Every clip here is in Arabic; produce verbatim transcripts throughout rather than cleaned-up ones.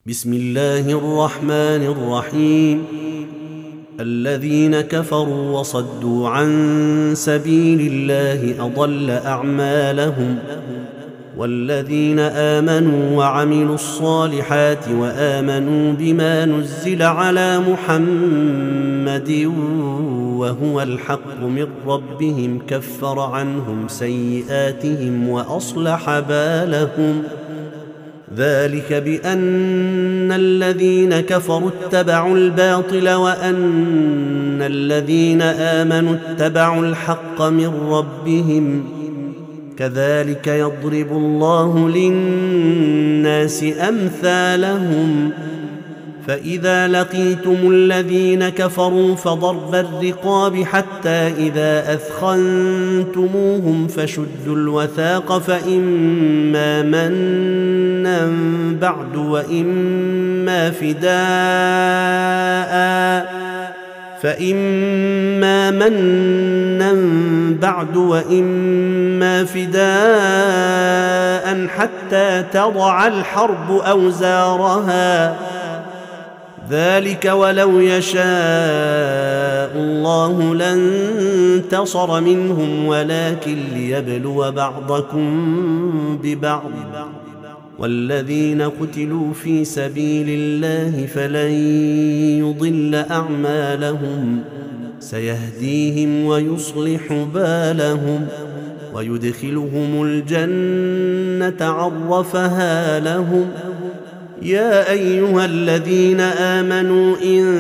بسم الله الرحمن الرحيم. الذين كفروا وصدوا عن سبيل الله أضل أعمالهم، والذين آمنوا وعملوا الصالحات وآمنوا بما نزل على محمد وهو الحق من ربهم كفر عنهم سيئاتهم وأصلح بالهم. ذلك بأن الذين كفروا اتبعوا الباطل وأن الذين آمنوا اتبعوا الحق من ربهم. كذلك يضرب الله للناس أمثالهم. فإذا لقيتم الذين كفروا فضرب الرقاب حتى إذا أثخنتموهم فشدوا الوثاق فإما منا بعد وإما فداء فإما منا بعد وإما فداء حتى تضع الحرب أوزارها. ذلك ولو يشاء الله لانتصر منهم ولكن ليبلو بعضكم ببعض. والذين قتلوا في سبيل الله فلن يضل أعمالهم، سيهديهم ويصلح بالهم ويدخلهم الجنة عرفها لهم. يا أيها الذين آمنوا إن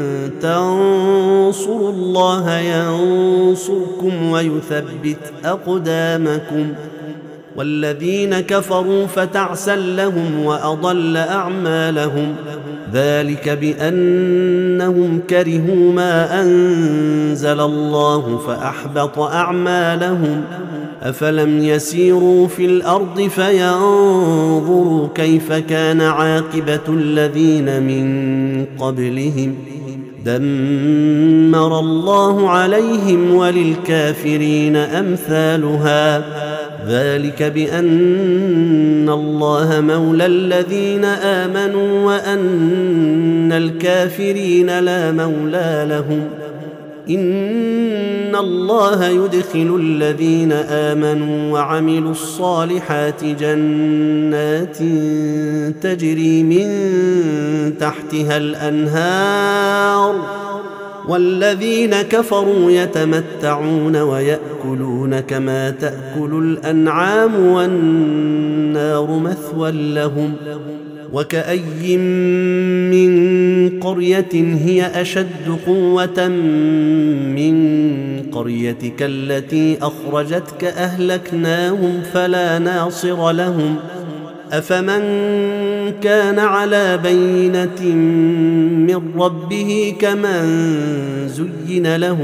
تنصروا الله ينصركم ويثبت أقدامكم. والذين كفروا فتعسا لهم وأضل أعمالهم. ذلك بأنهم كرهوا ما أنزل الله فأحبط أعمالهم. أفلم يسيروا في الأرض فينظروا كيف كان عاقبة الذين من قبلهم. دمر الله عليهم وللكافرين أمثالها. ذلك بأن الله مولى الذين آمنوا وأن الكافرين لا مولى لهم. إن الله يدخل الذين آمنوا وعملوا الصالحات جنات تجري من تحتها الأنهار، والذين كفروا يتمتعون ويأكلون كما تأكل الأنعام والنار مثوى لهم. وكأي من قرية هي أشد قوة من قريتك التي أخرجتك أهلكناهم فلا ناصر لهم. أفمن كان على بينة من ربه كمن زين له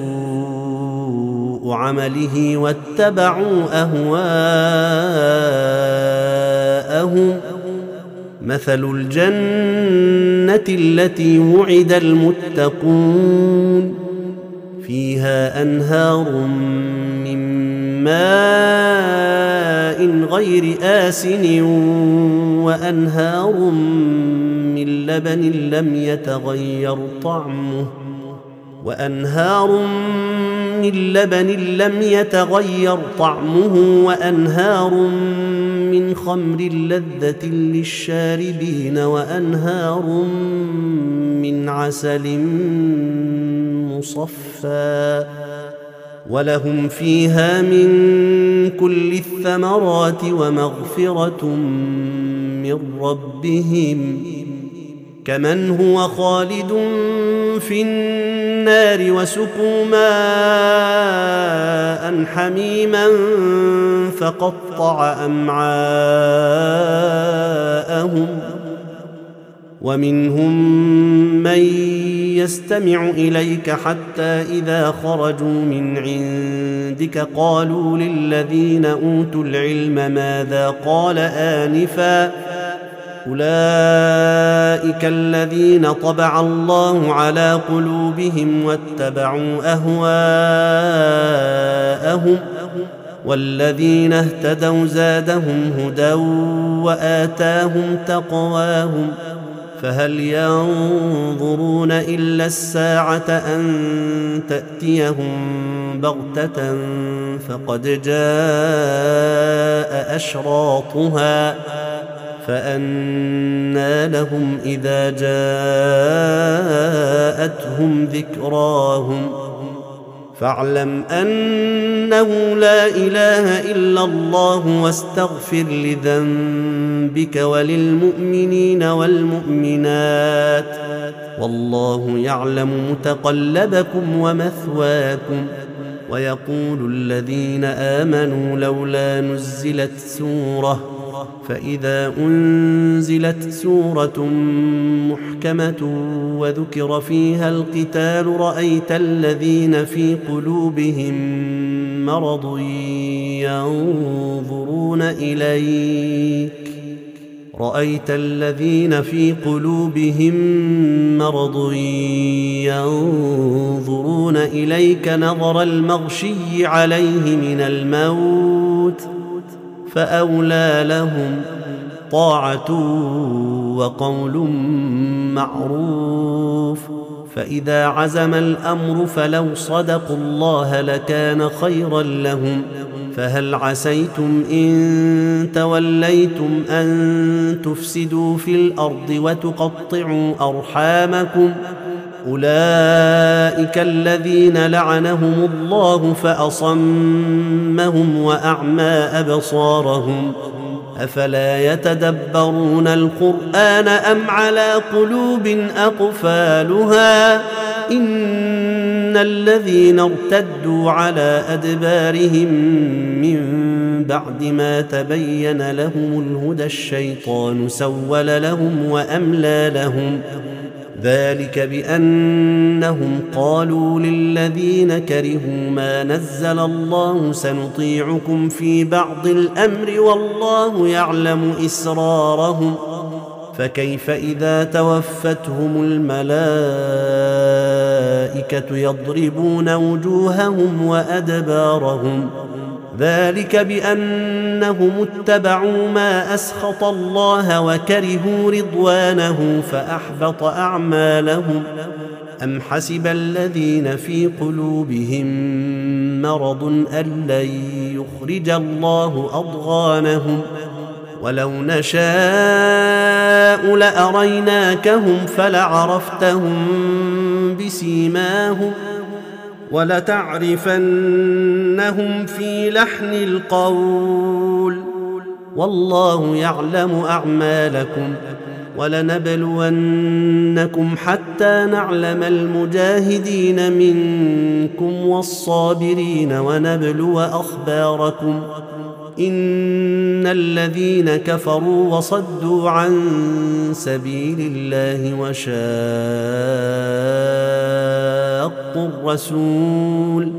سوء عمله واتبعوا أهواءهم. مثل الجنة التي وعد المتقون فيها أنهار من ماء غير آسن وأنهار من لبن لم يتغير طعمه وأنهار من لبن لم يتغير طعمه وأنهار من خمر لذة للشاربين وأنهار من عسل مصفى ولهم فيها من كل الثمرات ومغفرة من ربهم. كمن هو خالد في النار وسقوا ماء حميما فقطع أمعاءهم. ومنهم من يستمع إليك حتى إذا خرجوا من عندك قالوا للذين أوتوا العلم ماذا قال آنفا. أولئك الذين طبع الله على قلوبهم واتبعوا أهواءهم. والذين اهتدوا زادهم هدى وآتاهم تقواهم فهل ينظرون إلا الساعة أن تأتيهم بغتة فقد جاء أشراطها فأنى لهم إذا جاءتهم ذكراهم فاعلم أنه لا إله إلا الله واستغفر لذنبك وللمؤمنين والمؤمنات والله يعلم متقلبكم ومثواكم. ويقول الذين آمنوا لولا نزلت سورة فإذا أنزلت سورة محكمة وذكر فيها القتال رأيت الذين في قلوبهم مرض ينظرون إليك رأيت الذين في قلوبهم مرض ينظرون إليك نظر المغشي عليه من الموت فأولى لهم طاعة وقول معروف فإذا عزم الأمر فلو صدقوا الله لكان خيرا لهم فهل عسيتم إن توليتم أن تفسدوا في الأرض وتقطعوا أرحامكم أولئك الذين لعنهم الله فأصمهم وأعمى أبصارهم أفلا يتدبرون القرآن أم على قلوب أقفالها إن الذين ارتدوا على أدبارهم من بعد ما تبين لهم الهدى الشيطان سول لهم وأملى لهم ذلك بأنهم قالوا للذين كرهوا ما نزل الله سنطيعكم في بعض الأمر والله يعلم إسرارهم فكيف إذا توفتهم الملائكة يضربون وجوههم وأدبارهم ذلك بأنهم اتبعوا ما أسخط الله وكرهوا رضوانه فأحبط أعمالهم أم حسب الذين في قلوبهم مرض أن لن يخرج الله أضغانهم ولو نشاء لأريناكهم فلعرفتهم بسيماهم ولتعرفنهم في لحن القول والله يعلم أعمالكم ولنبلونكم حتى نعلم المجاهدين منكم والصابرين ونبلو أخباركم إن الذين كفروا وصدوا عن سبيل الله وشاقوا الرسول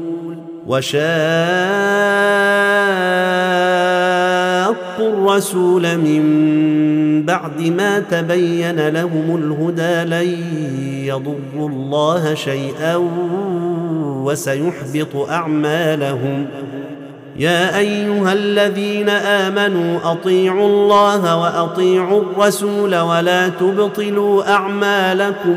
وشاقوا الرسول من بعد ما تبين لهم الهدى لن يضروا الله شيئا وسيحبط أعمالهم يا أيها الذين آمنوا أطيعوا الله وأطيعوا الرسول ولا تبطلوا أعمالكم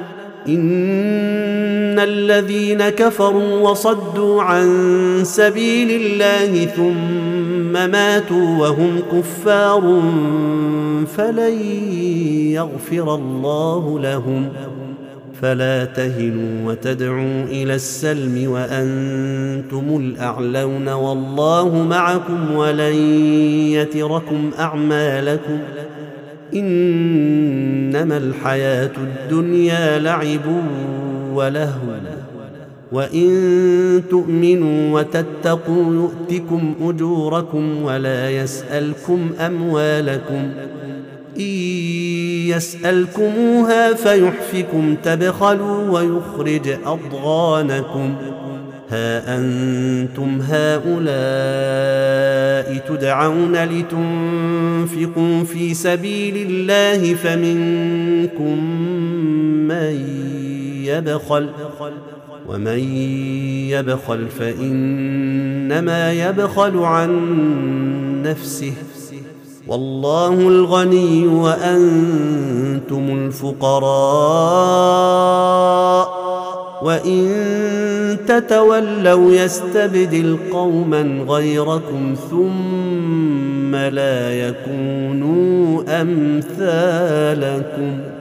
إن الذين كفروا وصدوا عن سبيل الله ثم ماتوا وهم كفار فلن يغفر الله لهم فلا تهنوا وتدعوا إلى السلم وأنتم الأعلون والله معكم ولن يتركم أعمالكم إنما الحياة الدنيا لعب ولهو وإن تؤمنوا وتتقوا يؤتكم أجوركم ولا يسألكم أموالكم إن يسألكموها فيحفكم تبخلوا ويخرج أضغانكم ها أنتم هؤلاء تدعون لتنفقوا في سبيل الله فمنكم من يبخل ومن يبخل فإنما يبخل عن نفسه والله الغني وأنتم الفقراء وإن تتولوا يستبدل قوما غيركم ثم لا يكونوا أمثالكم